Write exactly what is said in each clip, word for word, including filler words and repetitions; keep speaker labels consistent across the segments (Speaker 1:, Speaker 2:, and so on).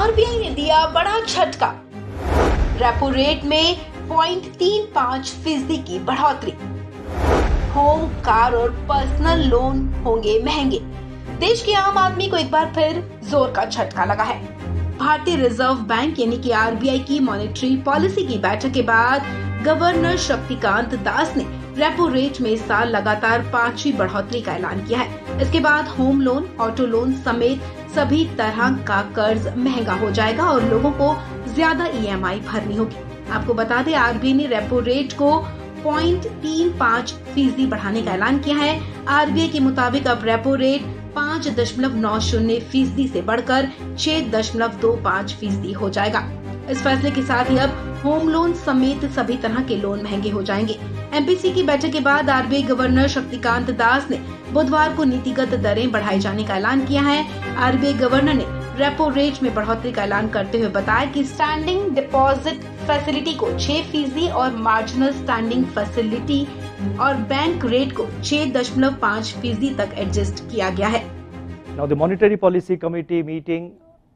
Speaker 1: RBI ने दिया बड़ा झटका, रेपो रेट में पॉइंट तीन पाँच फीसदी की बढ़ोतरी। होम, कार और पर्सनल लोन होंगे महंगे। देश के आम आदमी को एक बार फिर जोर का झटका लगा है। भारतीय रिजर्व बैंक यानी कि आरबीआई की मॉनेटरी पॉलिसी की बैठक के बाद गवर्नर शक्तिकांत दास ने रेपो रेट में इस साल लगातार पांचवी बढ़ोतरी का ऐलान किया है। इसके बाद होम लोन, ऑटो लोन समेत सभी तरह का कर्ज महंगा हो जाएगा और लोगों को ज्यादा ईएमआई भरनी होगी। आपको बता दें, आरबीआई ने रेपो रेट को पॉइंट तीन पाँच फीसदी बढ़ाने का ऐलान किया है। आरबीआई के मुताबिक अब रेपो रेट पाँच दशमलव नौ शून्य फीसदी से बढ़कर छह दशमलव दो पाँच फीसदी हो जाएगा। इस फैसले के साथ ही अब होम लोन समेत सभी तरह के लोन महंगे हो जाएंगे। एमपीसी की बैठक के बाद आरबीआई गवर्नर शक्तिकांत दास ने बुधवार को नीतिगत दरें बढ़ाए जाने का ऐलान किया है। आरबीआई गवर्नर ने रेपो रेट में बढ़ोतरी का ऐलान करते हुए बताया कि स्टैंडिंग डिपॉजिट फैसिलिटी को छह फीसदी और मार्जिनल स्टैंडिंग फैसिलिटी और बैंक रेट को छह दशमलव पाँच फीसदी तक एडजस्ट किया गया है।
Speaker 2: Now the Monetary Policy Committee meeting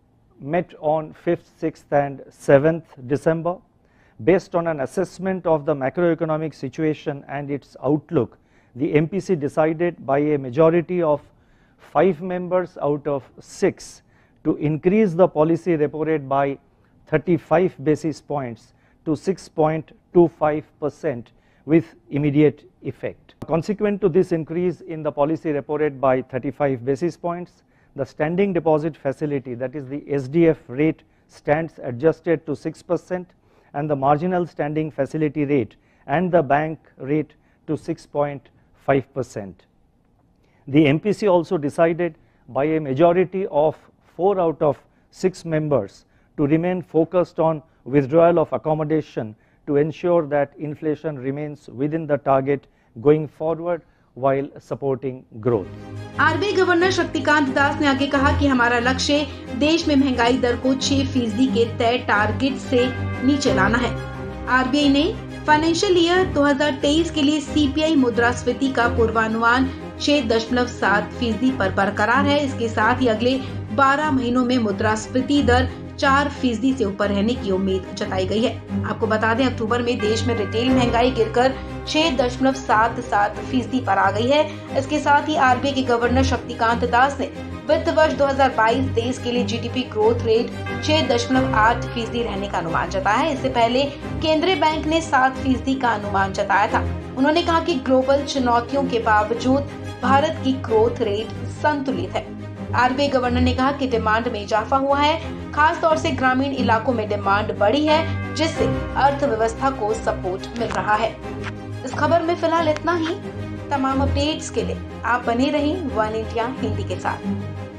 Speaker 2: met on fifth, sixth and seventh December. Based on an assessment of the macroeconomic situation and its outlook, the M P C decided by a majority of five members out of six to increase the policy repo rate by thirty-five basis points to six point two five percent with immediate effect. Consequent to this increase in the policy repo rate by thirty-five basis points, the standing deposit facility, that is the S D F rate, stands adjusted to six percent and the marginal standing facility rate and the bank rate to six point five percent. The M P C also decided by a majority of four out of six members to remain focused on withdrawal of accommodation to ensure that inflation remains within the target going forward while supporting growth.
Speaker 1: RBI governor Shaktikanta Das ने आगे कहा कि हमारा लक्ष्य देश में महंगाई दर को छह फीसदी के तय टारगेट से नीचे लाना है। आरबीआई ने फाइनेंशियल ईयर दो हज़ार तेईस के लिए सीपीआई मुद्रास्फीति का पूर्वानुमान छह दशमलव सात फीसदी पर बरकरार है। इसके साथ ही अगले बारह महीनों में मुद्रास्फीति दर चार फीसदी से ऊपर रहने की उम्मीद जताई गई है। आपको बता दें, अक्टूबर में देश में रिटेल महंगाई गिरकर छह दशमलव सात सात फीसदी पर आ गई है। इसके साथ ही आरबीआई के गवर्नर शक्तिकांत दास ने वित्त वर्ष दो हज़ार बाईस तेईस के लिए जीडीपी ग्रोथ रेट छह दशमलव आठ फीसदी रहने का अनुमान जताया है। इससे पहले केंद्रीय बैंक ने सात फीसदी का अनुमान जताया था। उन्होंने कहा कि ग्लोबल चुनौतियों के बावजूद भारत की ग्रोथ रेट संतुलित है। आरबीआई गवर्नर ने कहा कि डिमांड में इजाफा हुआ है, खास तौर से ग्रामीण इलाकों में डिमांड बढ़ी है, जिससे अर्थव्यवस्था को सपोर्ट मिल रहा है। इस खबर में फिलहाल इतना ही। तमाम अपडेट्स के लिए आप बने रहें वन इंडिया हिंदी के साथ।